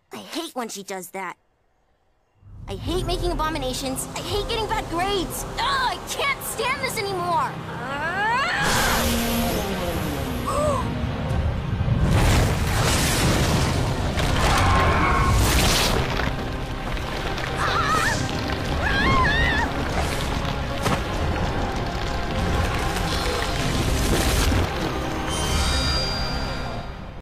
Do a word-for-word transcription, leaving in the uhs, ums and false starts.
I hate when she does that. I hate making abominations. I hate getting bad grades. Ugh, I can't